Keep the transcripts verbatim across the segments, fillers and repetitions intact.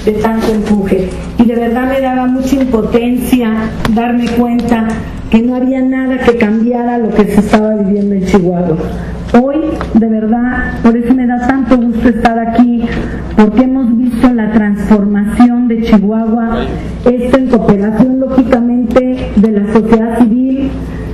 de tanto empuje. Y de verdad me daba mucha impotencia darme cuenta que no había nada que cambiara lo que se estaba viviendo en Chihuahua. Hoy, de verdad, por eso me da tanto gusto estar aquí, porque hemos visto la transformación de Chihuahua, esto en cooperación, lógicamente, de la sociedad civil,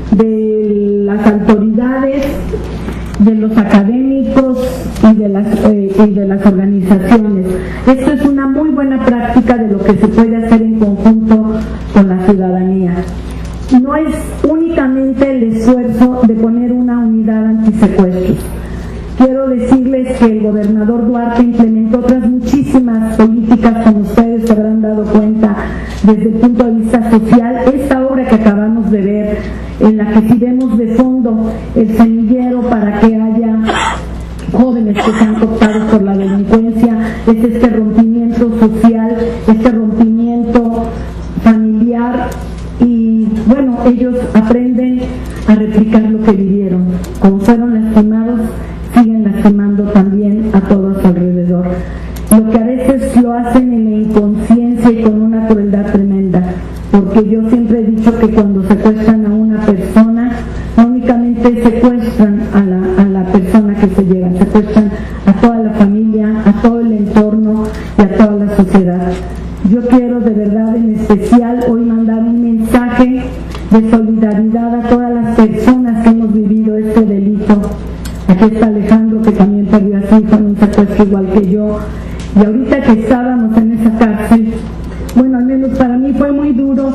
de las autoridades, de los académicos y de las, eh, y de las organizaciones. Esto es una muy buena práctica de lo que se puede hacer en conjunto con la ciudadanía. No es únicamente el esfuerzo de poner una unidad antisecuestros. Quiero decirles que el gobernador Duarte implementó otras muchísimas políticas, como ustedes se habrán dado cuenta, desde el punto de vista social. Esta obra que acabamos de ver, en la que si vemos de fondo el semillero para que haya jóvenes que sean cooptados por la delincuencia, es este rompimiento social, este rompimiento familiar. Y bueno, ellos aprenden a replicar lo que vivieron. Como fueron lastimados, siguen lastimando también a todo a su alrededor. Lo que a veces lo hacen en la inconsciencia y con una crueldad tremenda, porque yo siempre he dicho que cuando secuestran a una persona, no únicamente secuestran a la, a la persona que se lleva, secuestran a toda la familia, a todo el entorno y a toda la sociedad. Yo quiero de verdad en especial hoy mandar un mensaje de solidaridad a todas las personas que hemos vivido este delito. Aquí está Alejandro, que también perdió a su hijo en un secuestro igual que yo, y ahorita que estábamos en esa cárcel, bueno, al menos para mí fue muy duro,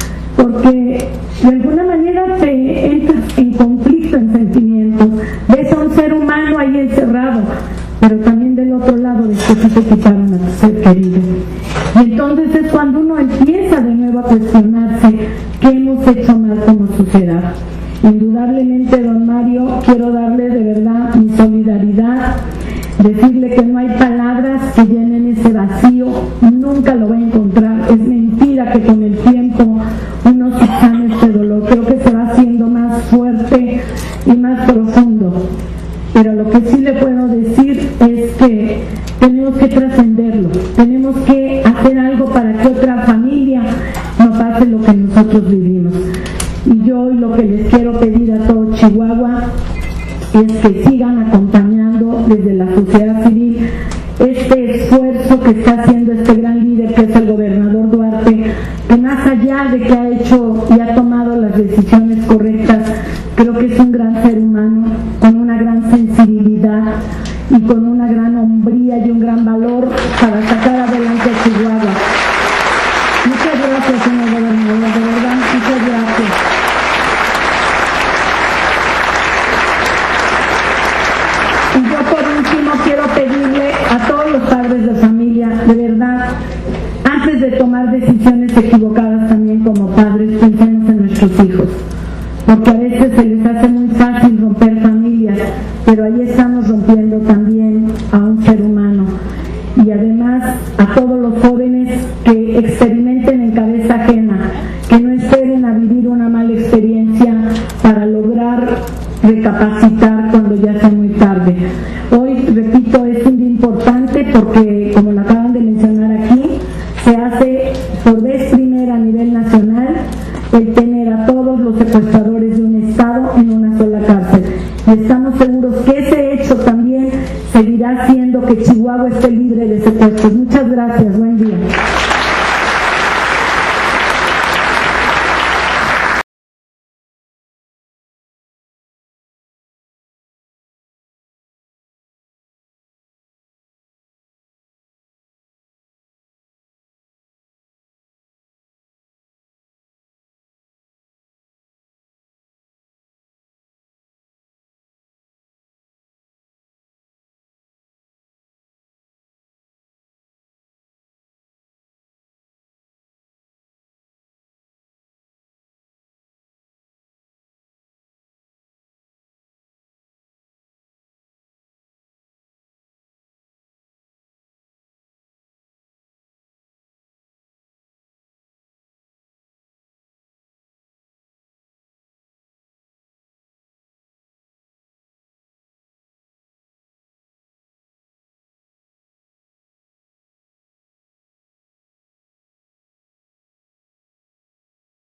porque de alguna manera te entras en conflicto, en sentimientos, ves a un ser humano ahí encerrado, pero también del otro lado ves que sí te quitaron a tu ser querido. Y entonces es cuando uno empieza de nuevo a cuestionarse qué hemos hecho mal como sociedad. Indudablemente, don Mario, quiero darle de verdad mi solidaridad, decirle que no hay palabras que llenen ese vacío, nunca lo va a encontrar. Es mentira que con el tiempo uno subsane este dolor, creo que se va haciendo más fuerte y más profundo. Pero lo que sí le puedo decir es que tenemos que trascenderlo, tenemos que hacer algo para que otra familia no pase lo que nosotros vivimos. Y yo hoy lo que les quiero pedir a todo Chihuahua es que sigan acompañando desde la sociedad civil este esfuerzo que está haciendo este gran líder que es el gobernador Duarte, que más allá de que ha hecho y ha tomado las decisiones correctas, creo que es un gran ser humano con una gran sensibilidad y con una gran hombría y un gran valor para sacar adelante a Chihuahua. Muchas gracias, señor gobernador, de verdad, muchas gracias. Y yo por último quiero pedirle a todos los padres de familia, de verdad, antes de tomar decisiones equivocadas también como padres, pensemos en nuestros hijos, porque a veces se les hace muy fácil romper familias, pero ahí estamos rompiendo también a un ser humano. Y además a todos los jóvenes que experimenten en cabeza ajena, que no esperen a vivir una mala experiencia para lograr recapacitar cuando ya sea muy tarde. Hoy, repito, es un día importante porque, como lo acaban de mencionar aquí, se hace por vez primera a nivel nacional el tener a todos los secuestradores de un estado en una sola cárcel. Y estamos seguros que ese hecho también seguirá haciendo que Chihuahua esté libre de secuestros. Muchas gracias, buen día.